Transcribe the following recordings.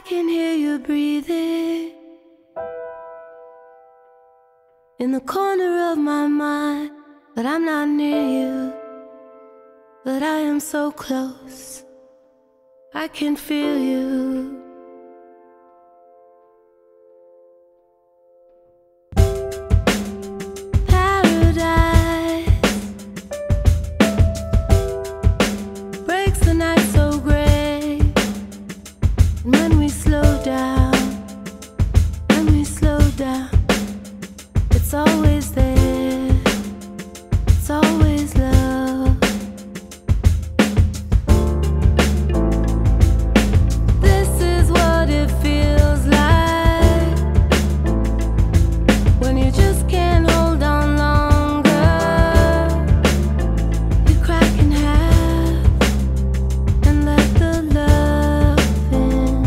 can hear you breathing in the corner of my mind, but I'm not near you. But I am so close, I can feel you. It's always there, it's always love. This is what it feels like when you just can't hold on longer. You crack in half and let the love in.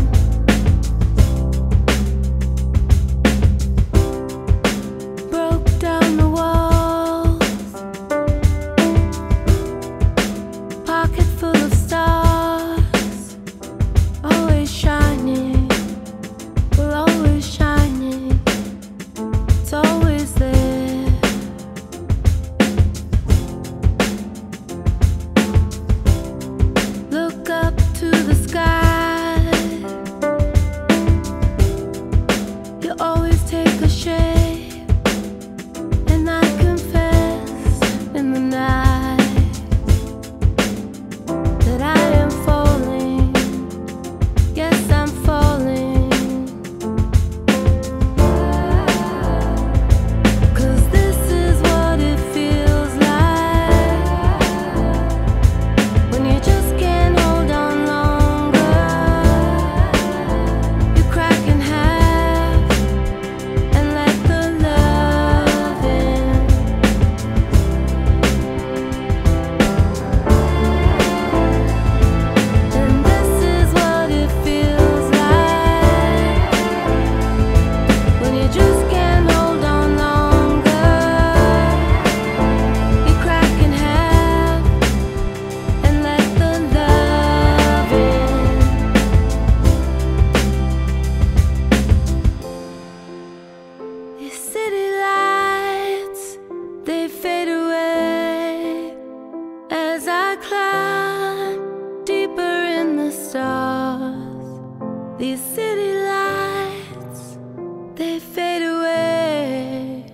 Down the walls, pocket full of stars, always shining, we're always shining, it's always there. Look up to the sky, you always take a shape. These city lights, they fade away.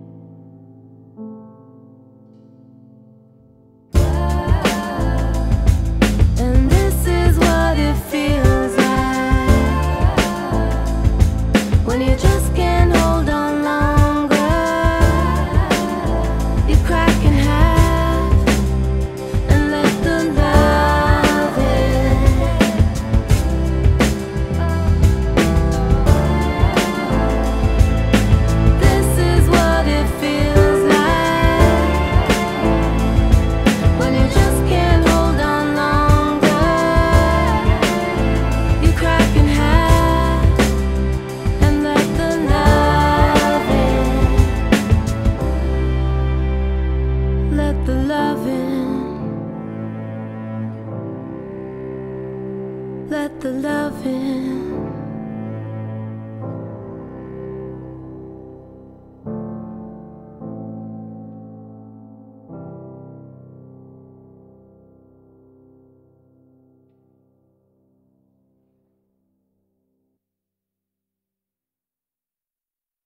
And this is what it feels like when you just can't hold on longer. You crack in half and let the love in. Let the love in. Let the love in.